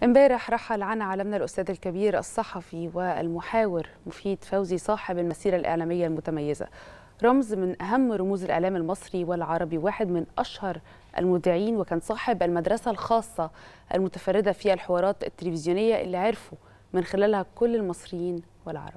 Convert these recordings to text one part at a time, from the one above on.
امبارح رحل عن عالمنا الأستاذ الكبير الصحفي والمحاور مفيد فوزي صاحب المسيرة الإعلامية المتميزة، رمز من أهم رموز الإعلام المصري والعربي، واحد من أشهر المذيعين، وكان صاحب المدرسة الخاصة المتفردة في الحوارات التلفزيونية اللي عرفوا من خلالها كل المصريين والعرب.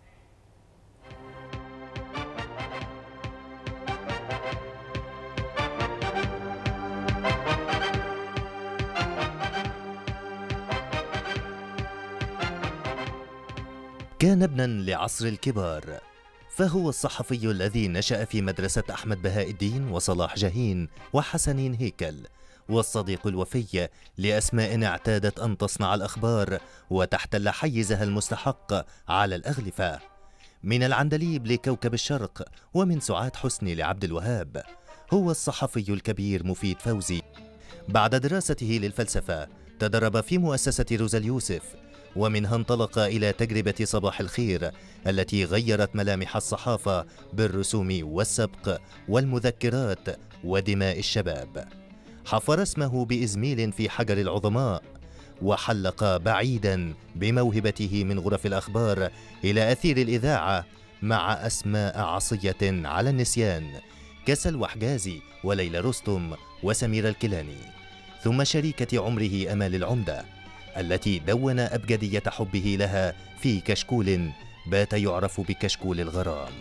كان ابنا لعصر الكبار، فهو الصحفي الذي نشأ في مدرسة أحمد بهاء الدين وصلاح جاهين وحسنين هيكل، والصديق الوفي لأسماء اعتادت أن تصنع الأخبار وتحتل حيزها المستحق على الأغلفة، من العندليب لكوكب الشرق ومن سعاد حسني لعبد الوهاب. هو الصحفي الكبير مفيد فوزي. بعد دراسته للفلسفة تدرب في مؤسسة روزا اليوسف، ومنها انطلق إلى تجربة صباح الخير التي غيرت ملامح الصحافة بالرسوم والسبق والمذكرات ودماء الشباب. حفر اسمه بإزميل في حجر العظماء، وحلق بعيدا بموهبته من غرف الأخبار إلى أثير الإذاعة مع أسماء عصية على النسيان كسلوى حجازي وليلى رستم وسمير الكيلاني، ثم شريكة عمره أمال العمدة التي دون أبجدية حبه لها في كشكول بات يعرف بكشكول الغرام.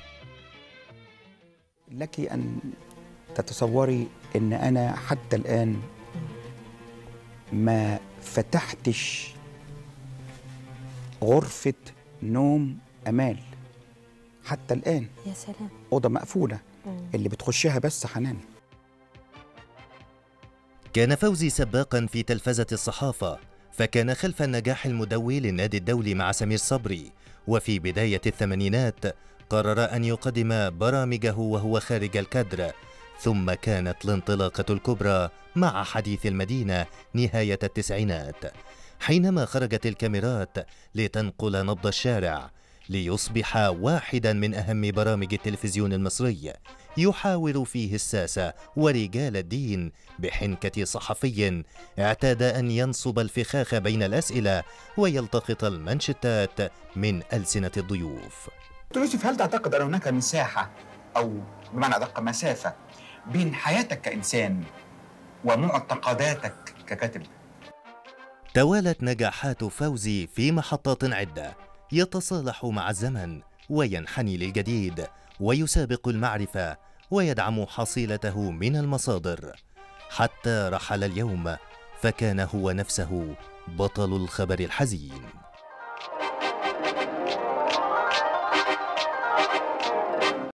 لك أن تتصوري أن أنا حتى الآن ما فتحتش غرفة نوم أمال حتى الآن. يا سلام. أوضة مقفولة اللي بتخشها بس حنان. كان فوزي سباقا في تلفزة الصحافة، فكان خلف النجاح المدوي للنادي الدولي مع سمير صبري، وفي بداية الثمانينات قرر أن يقدم برامجه وهو خارج الكادر، ثم كانت الانطلاقة الكبرى مع حديث المدينة نهاية التسعينات، حينما خرجت الكاميرات لتنقل نبض الشارع، ليصبح واحدا من أهم برامج التلفزيون المصري، يحاور فيه الساسة ورجال الدين بحنكة صحفي اعتاد أن ينصب الفخاخ بين الأسئلة ويلتقط المنشطات من ألسنة الضيوف. دكتور يوسف، هل تعتقد أن هناك مساحة أو بمعنى أدق مسافة بين حياتك كإنسان ومعتقداتك ككاتب؟ توالت نجاحات فوزي في محطات عدة، يتصالح مع الزمن وينحني للجديد ويسابق المعرفة ويدعم حصيلته من المصادر، حتى رحل اليوم فكان هو نفسه بطل الخبر الحزين.